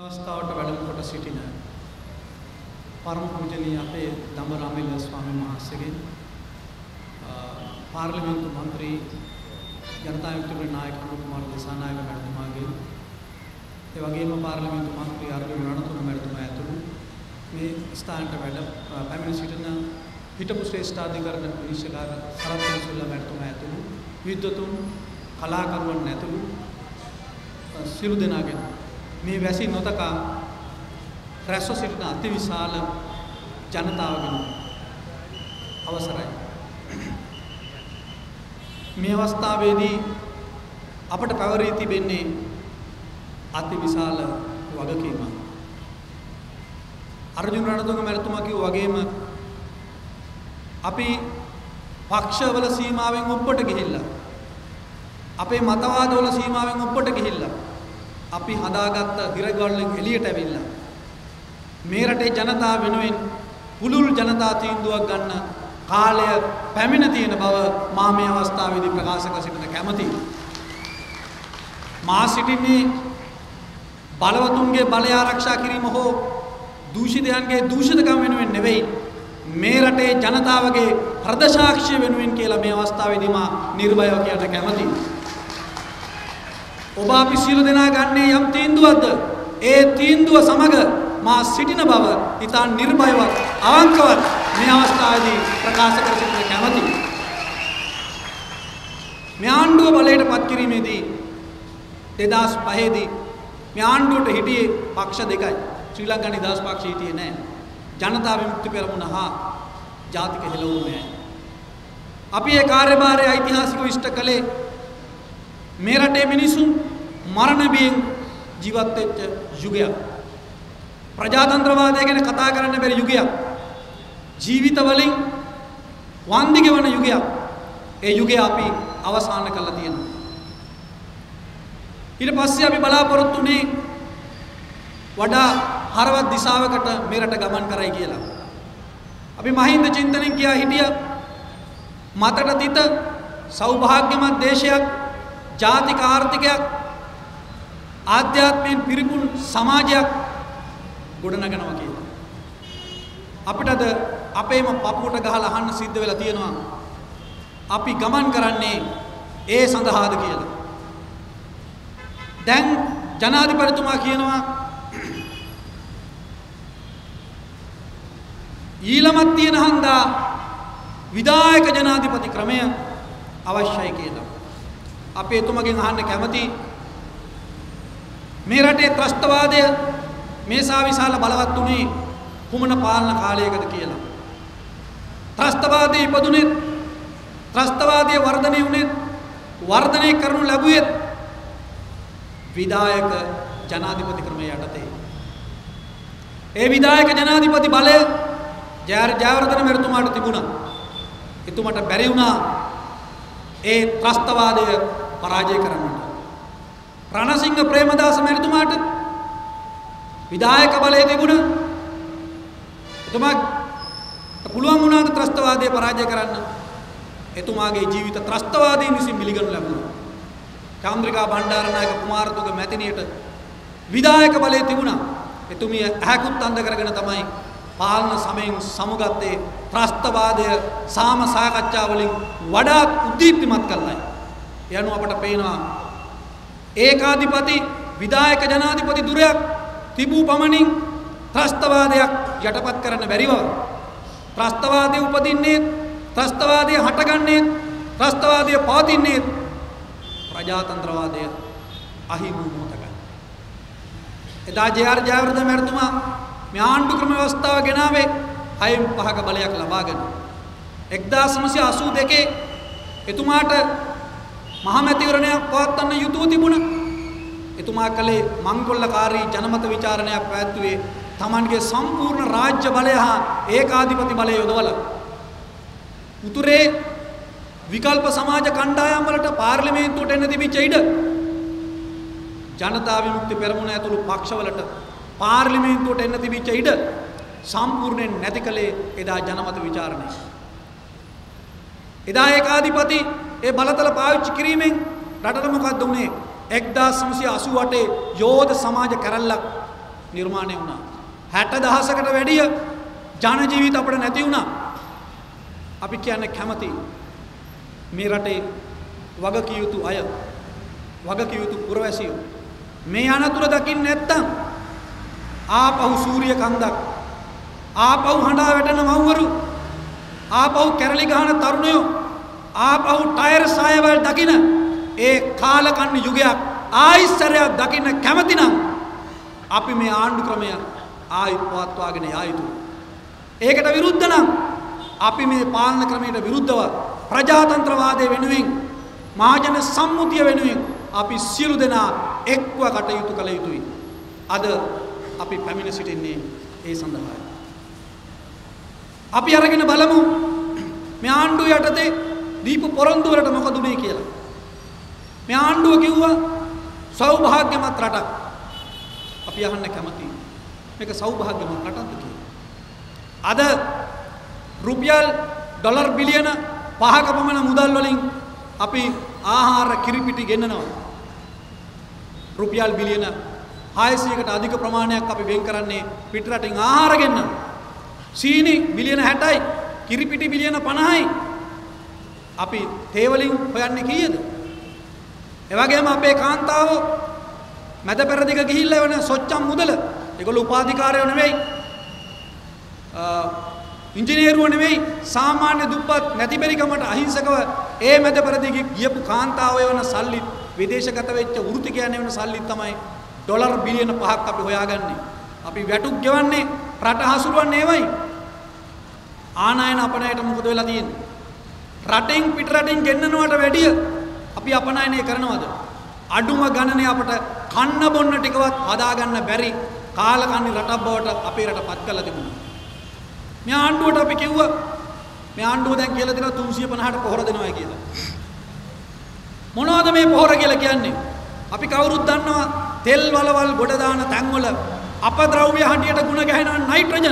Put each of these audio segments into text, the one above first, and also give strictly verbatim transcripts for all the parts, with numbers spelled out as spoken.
අවස්ථාවට වැඩම කොට සිටින පරම පූජනීය අපේ දඹරාමිල ස්වාමීන් වහන්සේගෙන් පාර්ලිමේන්තු මන්ත්‍රී ජනතා විමුක්ති නායක කුමාර දිසානායක මැතිතුමාගෙන් ඒ වගේම පාර්ලිමේන්තු මන්ත්‍රී අර්ජුන රණතුංග මැතිතුමා ඇතුළු මේ ස්ථානට වැඩ පැමිණ සිටින හිටපු ශ්‍රේෂ්ඨාධිකරණ විනිශ්චයකාර සරත් සිල්වා මැතිතුමා ඇතුළු විද්වතුන් කලාකරුවන් ඇතුළු සියලු දෙනාගෙන් මේ වැසි නොතකා රැස්ව සිටින අතිවිශාල ජනතාවගෙන් අවසරයි. මේ අවස්ථාවේදී අපට පැවරී තිබෙන්නේ අතිවිශාල වගකීමක්. අර්ජුන රණතුංග මැතිතුමා කිව්වා වගේම අපි පක්ෂවල සීමාවෙන් උඩට ගිහිල්ලා අපේ මතවාදවල සීමාවෙන් උඩට ගිහිල්ලා අපි හදාගත්ත හිරගවලින් එළියට ඇවිල්ලා මේ රටේ ජනතාව වෙනුවෙන් පුළුල් ජනතා තීන්දුවක් ගන්න කාලය පැමිණ තියෙන බව මා මේ අවස්ථාවේදී ප්‍රකාශ කර සිටින කැමැතියි. මා සිටින්නේ බලවතුන්ගේ බලය ආරක්ෂා කිරීම හෝ දූෂිතයන්ගේ දූෂිතකම් වෙනුවෙන් නෙවෙයි මේ රටේ ජනතාවගේ හෘද සාක්ෂිය වෙනුවෙන් කියලා මේ අවස්ථාවේදී මා නිර්භයව කියන්න කැමැතියි. ඔබ අපි සියලු දෙනා ගන්නේ යම් තීන්දුවක්ද ඒ තීන්දුව සමග මා සිටින බව ඉතා නිර්භයව අවංකව මේ අවස්ථාවේදී ප්‍රකාශ කර සිටින කැමැතියි. මේ ආණ්ඩුව බලයට පත් කිරීමේදී දෙදාස් පහේ දී මේ ආණ්ඩුවට හිටියේ පක්ෂ දෙකයි. ශ්‍රී ලංකා නිදහස් පක්ෂය හිටියේ නැහැ. ජනතා විමුක්ති පෙරමුණ හා ජාතික හෙළවුම නැහැ. අපි ඒ කාර්යභාරය ඓතිහාසිකව ඉෂ්ට කළේ මේ රටේ මිනිසුන් මරණ බියෙන් ජීවත් වෙච්ච යුගයක්. ප්‍රජාතන්ත්‍රවාදය ගැන කතා කරන්න බැරි යුගයක්. ජීවිත වලින් වන්දි ගෙවන යුගයක්. ඒ යුගය අපි අවසන් කළා තියෙනවා. ඊට පස්සේ අපි බලාපොරොත්තු වුණේ වඩා හරවත් දිශාවකට මේ රට ගමන් කරයි කියලා. අපි මහින්ද චින්තනෙන් කියා හිටියා මතට තිත සෞභාග්‍යමත් දේශයක් ජාතික ආර්ථිකයක් ආධ්‍යාත්මයෙන් පිරිපුන් සමාජයක් ගොඩනගනවා කියලා. අපිට අද අපේම පපුවට ගහලා අහන්න සිද්ධ වෙලා තියෙනවා අපි ගමන් කරන්නේ ඒ සඳහාද කියලා. දැන් ජනාධිපතිතුමා කියනවා ඊළමත් තියෙන හන්දා විධායක ජනාධිපති ක්‍රමය අවශ්‍යයි කියලා. අපි එතුමගෙන් අහන්න කැමති මේ රටේ ත්‍රස්තවාදය මේසා විශාල බලවත් උනේ කුමන පාලන කාලයකද කියලා. ත්‍රස්තවාදයේ ඉපදුනේ ත්‍රස්තවාදයේ වර්ධනය වුනේ වර්ධනය කරනු ලැබුවේ විධායක ජනාධිපති ක්‍රමය යටතේ. ඒ විධායක ජනාධිපති බලය ජයවර්ධන මැතිතුමාට තිබුණා. එතුමාට බැරි වුණා ඒ ත්‍රස්තවාදය පරාජය කරන්නට. රණසිංහ ප්‍රේමදාස මැතිතුමාට විධායක බලය තිබුණා. එතුමාට පුළුවන් වුණා ත්‍රස්තවාදය පරාජය කරන්න. එතුමාගේ ජීවිත ත්‍රස්තවාදීන් විසින් පිළිගනු ලැබුණා. චන්ද්‍රිකා බණ්ඩාරනායක කුමාරතුංග මැතිණියට විධායක බලය තිබුණා. එතුමිය ඇහැකුත් අන්ධ කරගෙන තමයි පාලන සමයෙන් සමුගත්තේ ත්‍රස්තවාදය සාම සාකච්ඡා වලින් වඩාත් උද්දීප්තිමත් කළායි. යනු අපට පේනවා ඒකාධිපති විධායක ජනාධිපති දුරයක් තිබූ පමණින් ත්‍රස්තවාදයක් යටපත් කරන්න බැරිව ත්‍රස්තවාදයේ උපදින්නේ ත්‍රස්තවාදයේ හටගන්නේ ත්‍රස්තවාදයේ පවතින්නේ ප්‍රජාතන්ත්‍රවාදය අහිමි මොහොතකයි. එදා ජේ.ආර්. ජයවර්ධන මැතිතුමා මේ ආණ්ඩු ක්‍රම ව්‍යවස්ථාව ගෙනාවේ හයෙන් පහක බලයක් ලබාගෙන එක්දාස් නවසිය අසූ දෙකේ එතුමාට මහමැතිවරණයක් පවත්වන්න යුතුව තිබුණා. එතුමා කලේ මංගොල්ලකාරී ජනමත විචාරණයක් පැවැත්වුවේ තමන්ගේ සම්පූර්ණ රාජ්‍ය බලය හා ඒකාධිපති බලය යොදවලා. උතුරේ විකල්ප සමාජ කණ්ඩායම් වලට පාර්ලිමේන්තුවට එන්න තිබිච්ච ඉඩ ජනතා විමුක්ති පෙරමුණ ඇතුළු පක්ෂවලට පාර්ලිමේන්තුවට එන්න තිබිච්ච ඉඩ සම්පූර්ණයෙන් නැති කලේ එදා ජනමත විචාරණය. එදා ඒකාධිපති ඒ බලතල පාවිච්චි කිරීමෙන් රටට මොකද්ද උනේ? එක්දාස් නවසිය අසූ අටේ යෝධ සමාජ කැරැල්ලක් නිර්මාණය වුණා. හැට දහසකට වැඩිය ජන ජීවිත අපිට නැති වුණා. අපි කියන්නේ කැමති මේ රටේ වගකිය යුතු අය, වගකිය යුතු පුරවැසියෝ මේ අනතුර දකින්න නැත්තම් ආපහු සූර්ය කන්දක්, ආපහු හඬා වැටෙන මව්වරු, ආපහු කැරලි ගහන තරුණයෝ, ආපහු ටයර් සායවල් දකින ඒ කාලකන්ණි යුගයක් ආයිස්සරයක් දකින්න කැමති නම් අපි මේ ආණ්ඩු ක්‍රමය ආයිත් පවත්වාගෙන යා යුතුයි. ඒකට විරුද්ධ නම් අපි මේ පාලන ක්‍රමයට විරුද්ධව ප්‍රජාතන්ත්‍රවාදයේ වෙනුවෙන්, මහජන සම්මුතිය වෙනුවෙන් අපි සියලු දෙනා එක්ව කටයුතු කළ යුතුයි. අද අපි පැමිණ සිටින්නේ ඒ සඳහායි. අපි අරගෙන බලමු මේ ආණ්ඩුව යටතේ දීපු පොරොන්දු වලට මොකද උනේ කියලා. මේ ආණ්ඩුව කිව්වා සෞභාග්‍යමත් රටක්. අපි අහන්න කැමතියි මේක සෞභාග්‍යමත් රටක්ද කියලා. අද රුපියල් ඩොලර් බිලියන පහක පමණ මුදල් වලින් අපි ආහාර කිරිපිටි ගෙන්නනවා. රුපියල් බිලියන හයසීයකට අධික ප්‍රමාණයක් අපි වෙන් කරන්නේ පිට රටින් ආහාර ගෙන්නන. සීනි බිලියන හැටයි, කිරිපිටි බිලියන පනහයි. අපි තේ වලින් හොයන්නේ කීයද? ඒ වගේම අපේ කාන්තාවෝ මැද පෙරදිග ගිහිල්ලා වෙන සොච්චම් මුදල, ඒගොල්ලෝ උපාධිකාරයෝ නෙවෙයි, ඉංජිනේරුවෝ නෙවෙයි, සාමාන්‍ය දුප්පත් නැතිබරිකමට අහිංසකව ඒ මැද පෙරදිග ගියපු කාන්තාවෝ වෙන සල්ලි, විදේශගත වෙච්ච වෘත්තිකයන් වෙන සල්ලි තමයි ඩොලර් බිලියන පහක් අපි හොයාගන්නේ. අපි වැටුප් ගෙවන්නේ රට හසුරුවන්නේ ඒවයි. ආනයන අපනයට මොකද වෙලා තියෙන්නේ? රටෙන් පිට රටින් ගෙන්නනවට වැඩිය අපි අපනයනය කරනවද? අඩුම ගණනේ අපට කන්න බොන්න ටිකවත් හදාගන්න බැරි කාලකන්ණි රටක් බවට අපේ රට පත් කරලා තිබුණා. මේ ආණ්ඩුවට අපි කිව්වා මේ ආණ්ඩුව දැන් කියලා දෙනවා තුන්සිය පනහට පොහොර දෙනවා කියලා. මොනවද මේ පොහොර කියලා කියන්නේ? අපි කවුරුත් දන්නවා තෙල් වලවල් ගොඩ දාන තැන්වල අපද්‍රව්‍ය හඬියට ගුණ ගැහෙනවා නයිට්‍රජන්.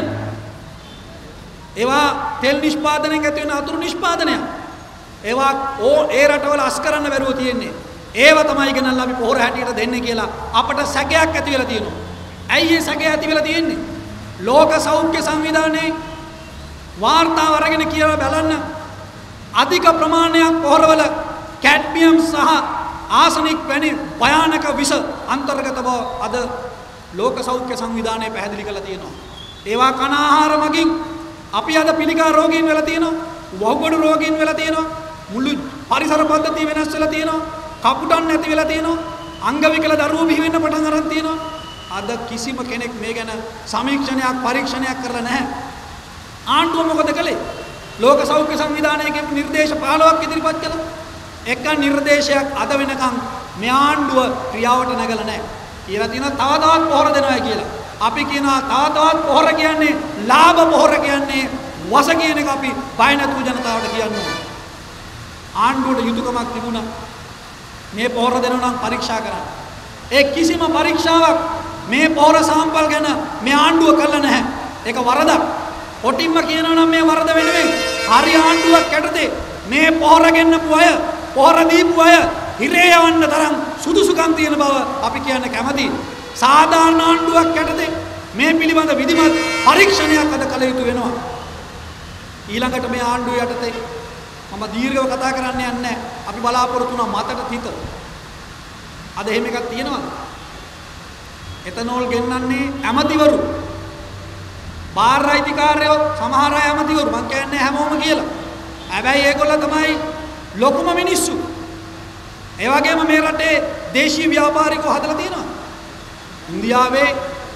ඒවා තෙල් නිෂ්පාදනයෙන් ඇති වෙන අතුරු නිෂ්පාදනයක්. ඒවා ඕ ඒ රටවල අස් කරන්න බැරුව තියෙන්නේ. ඒව තමයි ගෙනල්ලා අපි පොහොර හැටියට දෙන්නේ කියලා අපට සැකයක් ඇති වෙලා තියෙනවා. ඇයි ඒ සැකය ඇති වෙලා තියෙන්නේ? ලෝක සෞඛ්‍ය සංවිධානයේ වාර්තාව අරගෙන කියලා බලන්න අධික ප්‍රමාණයක් පොහොරවල කැඩ්මියම් සහ ආසනික් වැනි භයානක විෂ අන්තර්ගත බව අද ලෝක සෞඛ්‍ය සංවිධානය පැහැදිලි කරලා තියෙනවා. ඒවා කන ආහාර මගින් අපි අද පිළිකා රෝගීන් වෙලා තියෙනවා, වහුගොඩු රෝගීන් වෙලා තියෙනවා, මුළු පරිසර පද්ධතිය වෙනස් වෙලා තියෙනවා, කපුටන් නැති වෙලා තියෙනවා, අංග විකල දරුවෝ බිහි වෙන්න පටන් අරන් තියෙනවා. අද කිසිම කෙනෙක් මේ ගැන සමීක්ෂණයක් පරීක්ෂණයක් කරලා නැහැ. ආණ්ඩුව මොකද කළේ? ලෝක සෞඛ්‍ය සංවිධානයේ නිර්දේශ පහළොවක් ඉදිරිපත් කළා. එක නිර්දේශයක් අද වෙනකන් මේ ආණ්ඩුව ක්‍රියාවට නැගලා නැහැ. කියලා තියෙනවා තව තවත් පොහොර දෙනවා කියලා. අපි කියනවා තව තවත් පොහොර කියන්නේ ලාභ පොහොර කියන්නේ වස කියන එක අපි බය නැතුව ජනතාවට කියන්නේ. ආණ්ඩුවට යුතුයකමක් තිබුණා මේ පොහොර දෙනවා නම් පරීක්ෂා කරන්න. ඒ කිසිම පරීක්ෂාවක් මේ පොහොර සාම්පල් ගැන මේ ආණ්ඩුව කළා නැහැ. ඒක වරදක්. කොටින්ම කියනවා නම් මේ වරද වෙනුවෙන් හරි ආණ්ඩුවක් යටතේ මේ පොහොර ගෙන්නපු අය, පොහොර දීපු අය හිරේ යවන්න තරම් සුදුසුකම් තියෙන බව අපි කියන්න කැමතියි. සාධාරණ ආණ්ඩුවක් යටතේ මේ පිළිබඳ විධිමත් පරීක්ෂණයක් අද කළ යුතු වෙනවා. ඊළඟට මේ ආණ්ඩුව යටතේ මම දීර්ඝව කතා කරන්න යන්නේ නැහැ. අපි බලාපොරොත්තු වුණා මතට තිත. අද එහෙම එකක් තියෙනවද? එතනෝල් ගෙන්නන්නේ ඇමතිවරු. බාහිර අයිතිකාරයෝ සමහර අය ඇමතිවරු මං කියන්නේ හැමෝම කියලා. හැබැයි ඒගොල්ලෝ තමයි ලොකුම මිනිස්සු. ඒ වගේම මේ රටේ දේශීය ව්‍යාපාරිකෝ හදලා තියෙනවා. ඉන්දියාවේ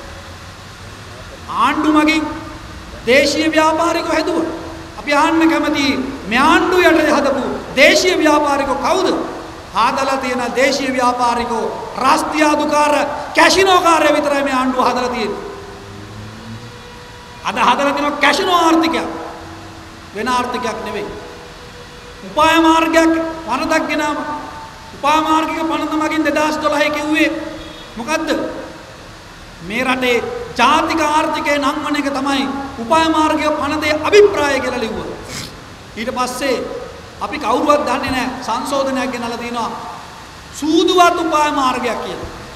ආණ්ඩු මගින් දේශීය ව්‍යාපාරිකෝ හැදුවා. අපි අහන්න කැමතියි මේ ආණ්ඩු යටතේ හදපු දේශීය ව්‍යාපාරිකෝ කවුද? හදලා තියෙන දේශීය ව්‍යාපාරිකෝ රාස්ත්‍යාදුකාර කැසිනෝකාරය විතරයි මේ ආණ්ඩුව හදලා තියෙන්නේ. අද හදලා තියෙන කැසිනෝ ආර්ථිකයක් වෙන ආර්ථිකයක් නෙවෙයි. උපාය මාර්ගයක් පනතක් ගෙනාම උපාය මාර්ගික පනත මගින් දෙදාස් දොළහේ කිව්වේ මොකද්ද? මේ රටේ ජාතික ආර්ථිකය නම් වන එක තමයි උපාය මාර්ගික පනතේ අභිප්‍රාය කියලා ලිව්වා. ඊට පස්සේ අපි කවුරුවත් දන්නේ නැහැ සංශෝධනයක් ගෙනලා තිනවා සූදුවත් උපාය මාර්ගයක් කියලා.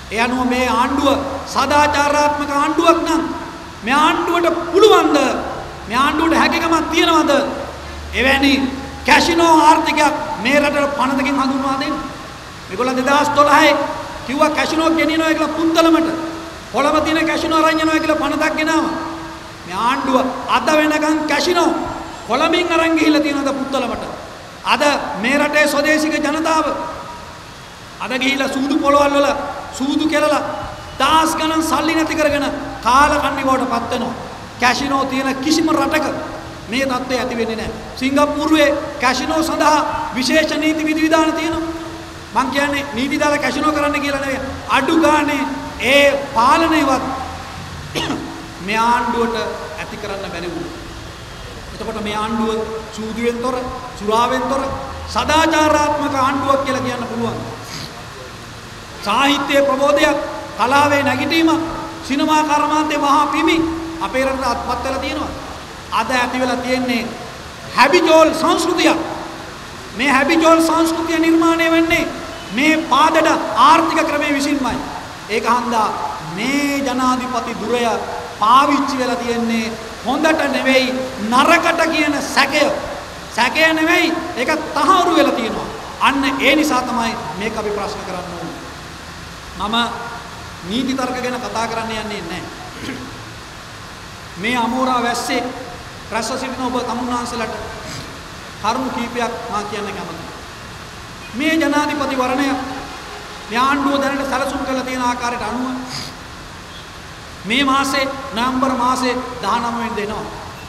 ඒ අනුව මේ ආණ්ඩුව සදාචාරාත්මක ආණ්ඩුවක් නම් මේ ආණ්ඩුවට පුළුවන්ද මේ ආණ්ඩුවට හැකියාවක් තියනවද එවැනි කැසිනෝ ආර්ථිකයක් මේ රටට පනතකින් හඳුන්වා දෙන්න. මේගොල්ලෝ දෙදාස් දොළහේ කිව්වා කැසිනෝ ගෙනියනවා කියලා පුත්තලමට. කොළඹ තියෙන කැසිනෝ අරන් යනවා කියලා පනතක් ගෙනාවා. මේ ආණ්ඩුව අද වෙනකන් කැසිනෝ කොළඹින් අරන් ගිහිල්ලා තියෙනවද පුත්තලමට. අද මේ රටේ ස්වදේශික ජනතාව අද ගිහිල්ලා සූදු පොළවල් වල සූදු කෙලලා දාස් ගණන් සල්ලි නැති කරගෙන කාලකන්ණි බවට පත් වෙනවා. කැසිනෝ තියෙන කිසිම රටක මේ தත්ත්වය ඇති වෙන්නේ නැහැ. සිංගප්පූරුවේ කැසිනෝ සඳහා විශේෂ නීති විධිවිධාන තියෙනවා. මං කියන්නේ නීති දාලා කැසිනෝ කරන්න කියලා නෙවෙයි. අඩු ගානේ ඒ පාලනයවත් මේ ආණ්ඩුවට ඇති කරන්න බැරි වුණා. එතකොට මේ ආණ්ඩුව සූදුවෙන් තොර, සුරාවෙන් තොර සදාචාරාත්මක ආණ්ඩුවක් කියලා කියන්න පුළුවන්. සාහිත්‍ය ප්‍රබෝධයක්, කලාවේ නැගිටීම, සිනමා කර්මාන්තයේ මහා පිමි අපේ රටට අත්පත් වෙලා තියෙනවා. අද ඇති වෙලා තියෙන්නේ හැබිජෝල් සංස්කෘතිය. මේ හැබිජෝල් සංස්කෘතිය නිර්මාණය වෙන්නේ මේ පාදඩ ආර්ථික ක්‍රමයේ විසින්මයි. ඒක හන්දා මේ ජනාධිපති දුරය පාවිච්චි වෙලා තියෙන්නේ හොඳට නෙවෙයි නරකට කියන සැකය. සැකය නෙවෙයි ඒක තහවුරු වෙලා තියෙනවා. අන්න ඒ නිසා තමයි මේක අපි ප්‍රශ්න කරන්න ඕනේ. මම නීති තර්ක ගැන කතා කරන්න යන්නේ නැහැ. මේ අමෝරා වැස්සේ රැස්ව සිටින ඔබ තමුන්නාන්සලට කරුණු කීපයක් මා කියන්න කැමතියි. මේ ජනාධිපති වරණය මේ ආණ්ඩුව දැනට සැලසුම් කරලා තියෙන ආකාරයට අනුව මේ මාසේ නොවැම්බර් මාසේ දහනවය වෙනිදා එනවා.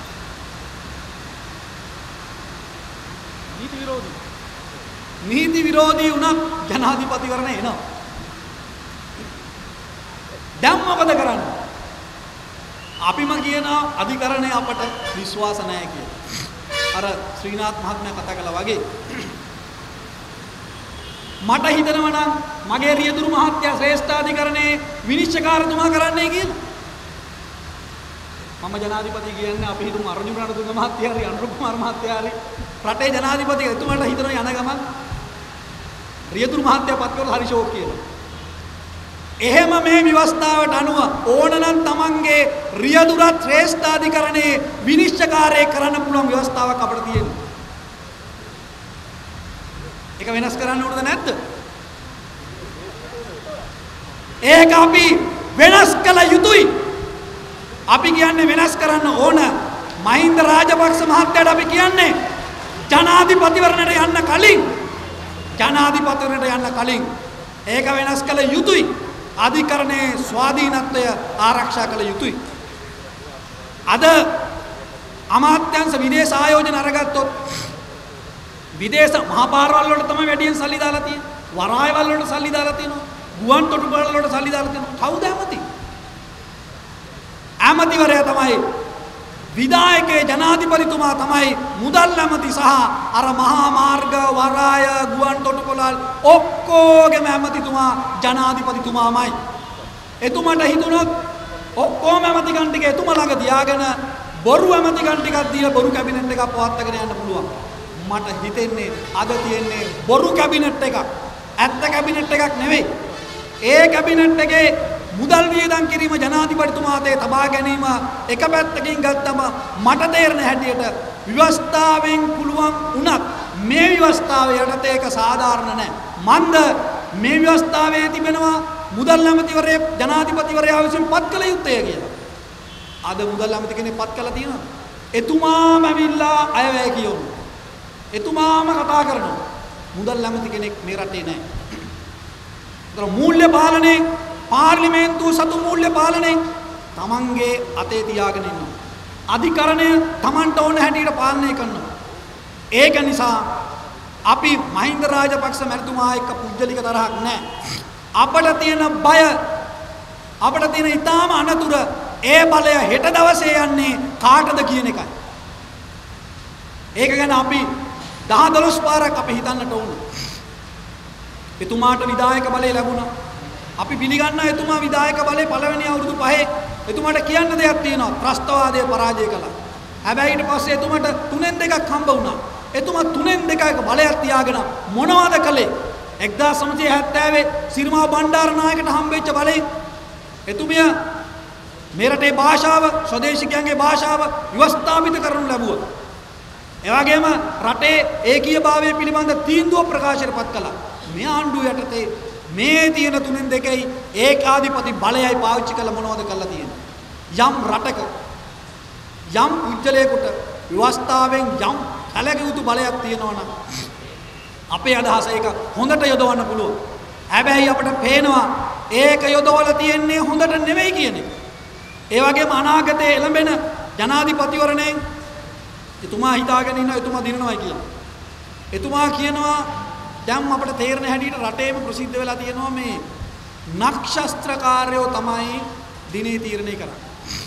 නීති විරෝධී නීති විරෝධී වුණත් ජනාධිපති වරණය එනවා. දැන් මොකද කරන්නේ? අපිම කියන අධිකරණය අපට විශ්වාස නැහැ කියලා. අර ශ්‍රීනාත් මහත්මයා කතා කළා වගේ මට හිතෙනවා නම් මගේ රියදුරු මහත්තයා ශ්‍රේෂ්ඨාධිකරණයේ විනිශ්චයකාරතුමා කරන්නයි කියලා. මම ජනාධිපති කියන්නේ අපි හිතමු අර්ජුන රණතුංග මහත්තයා හරි අනුර කුමාර මහත්තයා හරි රටේ ජනාධිපති එතුමාට හිතනවා යන ගමන් රියදුරු මහත්තයා පත් කරලා හරි ෂෝක් කියලා. එහෙම මේ ව්‍යවස්ථාවට අනුව ඕනනම් තමන්ගේ රියදුරත් ශ්‍රේෂ්ඨාධිකරණයේ විනිශ්චයකාරය කරන්න පුළුවන් ව්‍යවස්ථාවක් අපිට තියෙනවා. ඒක වෙනස් කරන්න ඕනද නැද්ද? ඒක අපි වෙනස් කළ යුතුයි. අපි කියන්නේ වෙනස් කරන්න ඕන. මහින්ද රාජපක්ෂ මහත්තයාට අපි කියන්නේ ජනාධිපතිවරණයට යන්න කලින් ජනාධිපතිවරණයට යන්න කලින් ඒක වෙනස් කළ යුතුයි. අධිකරණයේ ස්වාධීනත්වය ආරක්ෂා කළ යුතුයි. අද අමාත්‍යංශ විදේශ ආයෝජන අරගත්තොත් විදේශ මහපාරවල් වලට තමයි වැඩියෙන් සල්ලි දාලා තියෙන්නේ. වරායවල් වලට සල්ලි දාලා තියෙනවා. ගුවන් තොටුපළ වලට සල්ලි දාලා තියෙනවා. කවුද ඇමති? ඇමතිවරයා තමයි විධායකේ ජනාධිපතිතුමා තමයි මුදල් ඇමති සහ අර මහා මාර්ග වරාය ගුවන් තොටුපළ ඔක්කොගේම ඇමතිතුමා ජනාධිපතිතුමාමයි. එතුමාට හිතුණොත් ඔක්කොම ඇමතිකම් ටික එතුමා ළඟ තියාගෙන බොරු ඇමතිකම් ටිකක් දීලා බොරු කැබිනට් එකක් පවත්වාගෙන යන්න පුළුවන්. මට හිතෙන්නේ අද තියෙන්නේ බොරු කැබිනට් එකක්. ඇත්ත කැබිනට් එකක් නෙවෙයි. ඒ කැබිනට් එකේ මුදල් වියදම් කිරීම ජනාධිපතිතුමාට තබා ගැනීම එක පැත්තකින් ගත්තම මට තේරෙන හැටියට ව්‍යවස්ථාවෙන් පුළුවන් වුණත් මේ ව්‍යවස්ථාව යටතේ ඒක සාධාරණ නැහැ. මන්ද මේ ව්‍යවස්ථාවේ තිබෙනවා මුදල් ඇමතිවරයා ජනාධිපතිවරයා විසින් පත් කළ යුත්තේ කියලා. අද මුදල් ඇමති කෙනෙක් පත් කළා තියෙනවා. එතුමාම ඇවිල්ලා අයවැය කියනවා. එතුමාම කතා කරනවා. මුදල් ඇමති කෙනෙක් මේ රටේ නැහැ. ඒතර මූල්‍ය පාලනේ පාර්ලිමේන්තුව සතු මූල්‍ය පාලනේ තමන්ගේ අතේ තියාගෙන ඉන්නවා. අධිකරණය තමන්ට ඕන හැටියට පාලනය කරනවා. ඒක නිසා අපි මහින්ද රාජපක්ෂ මැතිතුමා එක්ක පුජ්‍යලික තරහක් නැහැ. අපට තියෙන බය අපට තියෙන ඊටාම අනතුර ඒ බලය හෙට දවසේ යන්නේ කාටද කියන එකයි. ඒක ගැන අපි දහ දොළොස් පාරක් අපි හිතන්නට ඕන. එතුමාට විධායක බලය ලැබුණා. අපි පිළිගන්නා එතුමා විධායක බලයේ පළවෙනි අවුරුදු පහේ එතුමාට කියන්න දෙයක් තියෙනවා. ත්‍රස්තවාදය පරාජය කළා. හැබැයි ඊට පස්සේ එතුමාට තුනෙන් දෙකක් හම්බ වුණා. එතුමා තුනෙන් දෙකක බලයක් තියාගෙන මොනවද කළේ? එක්දාස් නවසිය හැත්තෑවේ සිරිමා බණ්ඩාරනායකට හම්බෙච්ච බලයෙන් එතුමිය මේ රටේ භාෂාව ස්වදේශිකයන්ගේ භාෂාව ව්‍යවස්ථාපිත කරනු ලැබුවා. ඒ වගේම රටේ ඒකීයභාවය පිළිබඳ තීන්දුව ප්‍රකාශයටපත් කළා. මේ ආණ්ඩුව යටතේ මේ තියෙන තුනෙන් දෙකයි ඒකාධිපති බලයයි පාවිච්චි කළ මොනවද කරලා තියෙන්නේ. යම් රටක යම් පුජ්‍යලයකට ව්‍යවස්ථාවෙන් යම් කලකියුතු බලයක් තියෙනවා නම් අපේ අදහස ඒක හොඳට යොදවන්න පුළුවන්. හැබැයි අපිට පේනවා ඒක යොදවලා තියෙන්නේ හොඳට නෙවෙයි කියන එක. ඒ වගේම අනාගතයේ එළඹෙන ජනාධිපතිවරණයෙන් එතුමා හිතාගෙන ඉන්නවා එතුමා දිනනවායි කියලා. එතුමා කියනවා දැන් අපිට තේරෙන හැටියට රටේම ප්‍රසිද්ධ වෙලා තියෙනවා මේ නක්ෂත්‍රකාරයෝ තමයි දිනේ තීරණය කරන්නේ.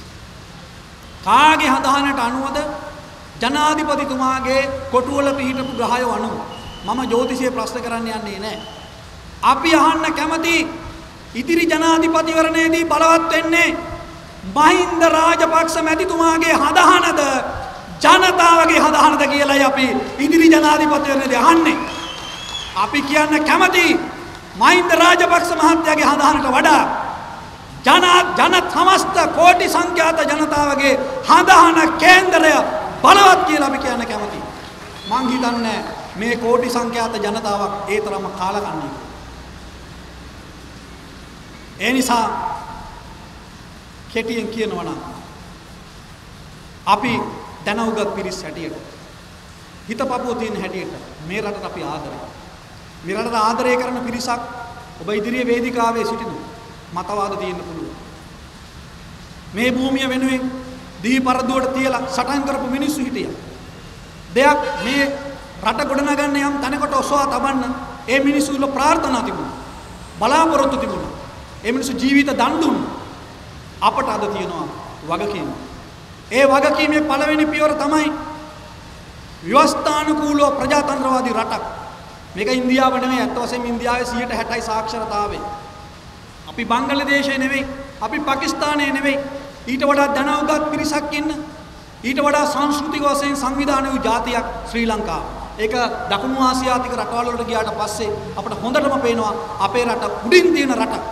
කාගේ හදාහනට අනුවද ජනාධිපතිතුමාගේ කොටුවල පිහිටපු ග්‍රහය අනුව. මම ජ්‍යොතිෂයේ ප්‍රශ්න කරන්න යන්නේ නැහැ. අපි අහන්න කැමති ඉදිරි ජනාධිපතිවරණයේදී බලවත් වෙන්නේ මහින්ද රාජපක්ෂ මැතිතුමාගේ හදාහනද ජනතාවගේ හදාහනද කියලායි අපි ඉදිරි ජනාධිපතිවරණයේදී අහන්නේ. අපි කියන්න කැමති මහින්ද රාජපක්ෂ මහත්තයාගේ හදාහනට වඩා ජන ජන සමස්ත කෝටි සංඛ්‍යාත ජනතාවගේ හදාහන කේන්දරය බලවත් කියලා අපි කියන්න කැමති. මං හිතන්නේ මේ කෝටි සංඛ්‍යාත ජනතාවක් ඒ තරම්ම කාලකන්ණී. ඒ නිසා කෙටියෙන් කියනවා නම් අපි දැනුගත් පිරිස් හැටියට හිතපපුව තියෙන හැටියට මේ රටට අපි ආදරයි. මේ රටට ආදරය කරන පිරිසක් ඔබ ඉදිරියේ වේදිකාවේ සිටින මතවාද තියෙන්න පුළුවන්. මේ භූමිය වෙනුවෙන් දී පරදුවට තියලා සටන් කරපු මිනිස්සු හිටියා. දෙයක් මේ රට ගොඩනගන්න යම් තැනකට ඔසවා තබන්න ඒ මිනිස්සු වල ප්‍රාර්ථනා තිබුණා. බලාපොරොත්තු තිබුණා. ඒ මිනිස්සු ජීවිත දන් දුන්නා. අපට අද තියෙනවා වගකීම. ඒ වගකීමේ පළවෙනි පියවර තමයි ව්‍යවස්ථානුකූලව ප්‍රජාතන්ත්‍රවාදී රටක්. මේක ඉන්දියාව නෙමෙයි, අත් වශයෙන්ම ඉන්දියාවේ සියයට හැටයි සාක්ෂරතාවය. අපි බංගලාදේශය නෙමෙයි, අපි පාකිස්තානය නෙමෙයි. ඊට වඩා දැනුගත් පිරිසක් ඉන්න, ඊට වඩා සංස්කෘතික වශයෙන් සංවිධානය වූ ජාතියක් ශ්‍රී ලංකාව. ඒක දකුණු ආසියාතික රටවල් වලට ගියාට පස්සේ අපිට හොඳටම පේනවා අපේ රට උඩින් තියෙන රටක්.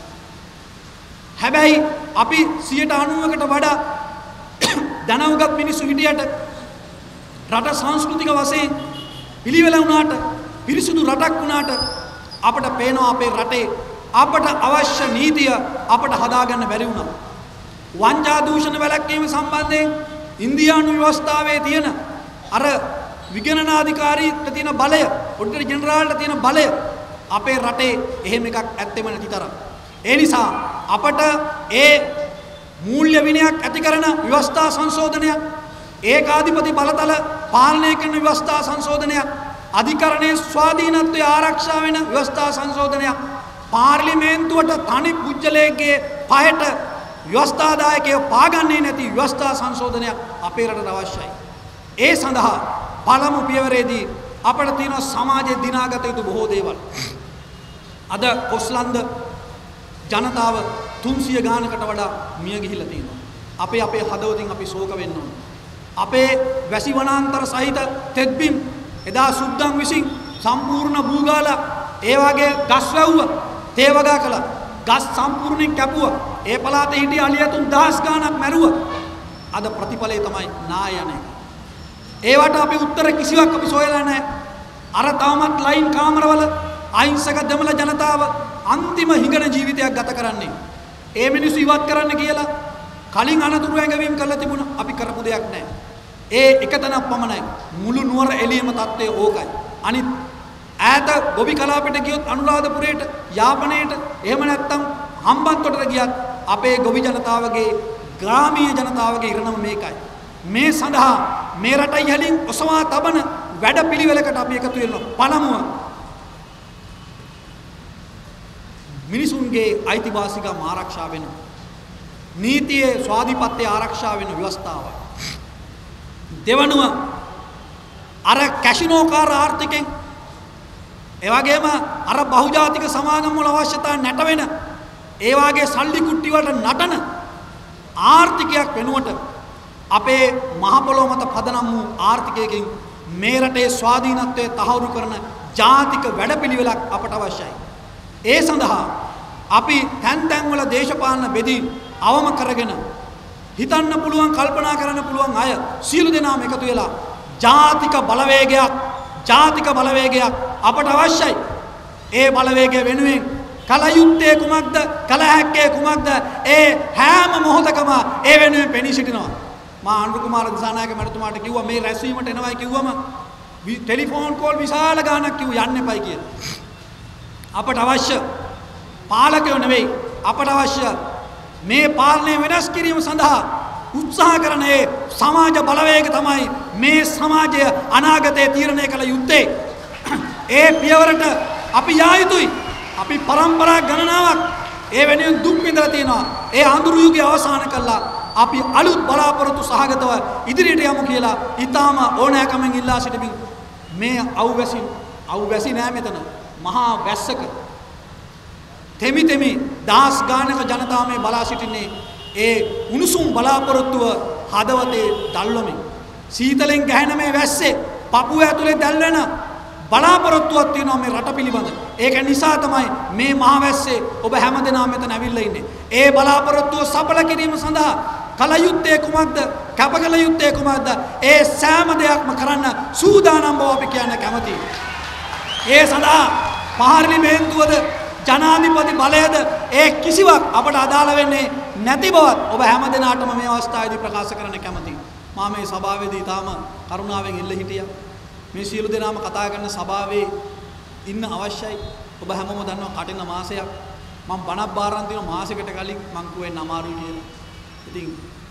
හැබැයි අපි සියයට අනූවකට වඩා දැනුගත් මිනිස්සු හිටියට රට සංස්කෘතික වශයෙන් පිළිවෙල වුණාට පිරිසුදු රටක් වුණාට අපට පේනවා අපේ රටේ අපට අවශ්‍ය නීතිය අපට හදාගන්න බැරි වුණා. වංචා දූෂණ වැළැක්වීම සම්බන්ධයෙන් ඉන්දියානු ව්‍යවස්ථාවේ තියෙන අර විගණනාධිකාරීට තියෙන බලය, ඔඩිටර් ජෙනරාල්ට තියෙන බලය අපේ රටේ එහෙම එකක් ඇත්තෙම නැති තරම්. ඒ නිසා අපට ඒ මූල්‍ය විනයක් ඇති කරන ව්‍යවස්ථා සංශෝධනයක්, ඒකාධිපති බලතල පාලනය කරන ව්‍යවස්ථා සංශෝධනයක්, අධිකරණයේ ස්වාධීනත්වය ආරක්ෂා වෙන ව්‍යවස්ථා සංශෝධනයක්, පාර්ලිමේන්තුවට තනි පුජ්‍යලයේ පහට ව්‍යවස්ථාදායකයෝ පාගන්නේ නැති ව්‍යවස්ථා සංශෝධනයක් අපේ රටට අවශ්‍යයි. ඒ සඳහා පළමු පියවරේදී අපට තියෙන සමාජයේ දිනාගත යුතු බොහෝ දේවල්. අද කොස්ලන්ද ජනතාව තුන්සිය ගානකට වඩා මිය ගිහිල්ලා තියෙනවා. අපේ අපේ හදවතින් අපි ශෝක වෙන්න ඕන. අපේ වැසි වනාන්තර සහිත තෙත්බිම් එදා සුද්දන් විසින් සම්පූර්ණ භූගාල ඒ වගේ ගස් වැව්ව තේවගා කළා. ගස් සම්පූර්ණයෙන් කැපුවා. ඒ පළාතේ හිටිය අලියතුන් දහස් ගාණක් මැරුවා. අද ප්‍රතිඵලය තමයි නායන එක. ඒවට අපි උත්තර කිසිවක් අපි සොයලා නැහැ. අර තවමත් ලයින් කාමරවල අහිංසක දෙමළ ජනතාව අන්තිම හිඟන ජීවිතයක් ගත කරන්නේ. ඒ මිනිස්සු ඉවත් කරන්න කියලා කලින් අනතුරු ඇඟවීම් කරලා තිබුණා. අපි කරපු දෙයක් නැහැ. ඒ එකතනක් පමණයි. මුළු නුවර එළියම තත්ත්වය ඕකයි. අනිත් ඈත ගොවි කලාපයට ගියොත් අනුරාධපුරයට, යාපනයේට, එහෙම නැත්නම් හම්බන්තොටට ගියත් අපේ ගොවි ජනතාවගේ, ග්‍රාමීය ජනතාවගේ ඉරණම මේකයි. මේ සඳහා මේ රට යලින් ඔසවා තබන වැඩපිළිවෙලකට අපි එකතු වෙනවා. පළමුව මිනිසුන්ගේ අයිතිවාසිකම් ආරක්ෂා වෙන, නීතියේ ස්වාධීනත්වය ආරක්ෂා වෙන ව්‍යවස්ථාවක්. දෙවනුව අර කැසිනෝකාර ආර්ථිකෙන්, ඒ වගේම අර බහුජාතික සමාගම් වල අවශ්‍යතා නැට වෙන, ඒ වාගේ සල්ලි කුට්ටි වලට නටන ආර්ථිකයක් වෙනුවට අපේ මහ පොළොව මත පදනම් වූ ආර්ථිකයකින් මේ රටේ ස්වාධීනත්වය තහවුරු කරන ජාතික වැඩපිළිවෙලක් අපට අවශ්‍යයි. ඒ සඳහා අපි තැන් තැන් වල දේශපාලන බෙදී අවම කරගෙන හිතන්න පුළුවන් කල්පනා කරන්න පුළුවන් අය සියලු දෙනාම එකතු වෙලා ජාතික බලවේගයක් ජාතික බලවේගයක් අපට අවශ්‍යයි. ඒ බලවේගය වෙනුවෙන් කල යුත්තේ කුමක්ද? කල හැක්කේ කුමක්ද? ඒ හැම මොහොතකම ඒ වෙනුවෙන් පෙනී සිටිනවා. මා අනුර කුමාර දිසානායක මැතිතුමාට කිව්වා මේ රැස්වීමට එනවයි කිව්වම ටෙලිෆෝන් කෝල් විශාල ගාණක් කිව්ව යන්න එපයි කියලා. අපට අවශ්‍ය පාලකයෝ නෙවෙයි අපට අවශ්‍ය මේ පාලනය වෙනස් කිරීම සඳහා උත්සාහ කරන ඒ සමාජ බලවේග තමයි මේ සමාජය අනාගතයේ තීරණය කළ යුත්තේ. ඒ පියවරට අපි යා යුතුයි. අපි પરම්පරා ගණනාවක් ඒ වෙනුවෙන් දුක් විඳලා තියෙනවා. ඒ අඳුරු යුගය අවසන් කළා. අපි අලුත් බලාපොරොත්තු සහගතව ඉදිරියට යමු කියලා ඊටාම ඕනෑකමෙන් ඉල්ලා සිටිමින් මේ අවුවැසි අවුවැසි නෑ මෙතන මහා වැස්සක තෙමි තෙමි දහස් ගානක ජනතාව මේ බලා සිටින්නේ ඒ උණුසුම් බලාපොරොත්තුව හදවතේ දල්වමින් සීතලෙන් ගැහෙන මේ වැස්සේ පපුව ඇතුලේ දැල්වෙන බලාපොරොත්තුවක් තියෙනවා මේ රට පිළිබඳ. ඒක නිසා තමයි මේ මහා වැස්සේ ඔබ හැමදෙනාම මෙතන ඇවිල්ලා ඉන්නේ. ඒ බලාපොරොත්තුව සඵල කිරීම සඳහා කල යුත්තේ කුමක්ද? කැපකල යුත්තේ කුමක්ද? ඒ සෑම දෙයක්ම කරන්න සූදානම් බව අපි කියන්න කැමතියි. ඒ සඳහා පාර්ලිමේන්තුවද ජනාධිපති බලයද ඒ කිසිවක් අපට අදාළ වෙන්නේ නැති බවත් ඔබ හැමදෙනාටම මේ අවස්ථාවේදී ප්‍රකාශ කරන්න කැමතියි. මා මේ සභාවේදී තාම කරුණාවෙන් ඉල්ල හිටියා. මේ සියලු දෙනාම කතා කරන සභාවේ ඉන්න අවශ්‍යයි. ඔබ හැමෝම දන්නවා කටින මාසයක් මම බණක් බාරන් තියෙන මාසයකට කලින් මං කිව්වෙන් අමාරුයි කියලා. ඉතින්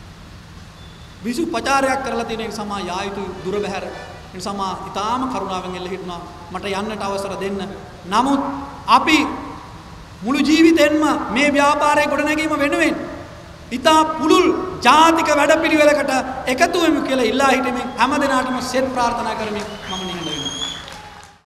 විසු ප්‍රචාරයක් කරලා තියෙන එක සමා යා යුතු දුර බැහැර. ඒ සමා ඊටාම කරුණාවෙන් එල්ල හිටුණා මට යන්නට අවසර දෙන්න. නමුත් අපි මුළු ජීවිතෙන්ම මේ ව්‍යාපාරයේ ගොඩනැගීම වෙනුවෙන් ඊටා පුලුල් ජාතික වැඩපිළිවෙලකට එකතු වෙමු කියලා ඉල්ලා හිටමින් හැම දිනාටම සෙත් ප්‍රාර්ථනා කරමින් මම නිහඬ වෙනවා.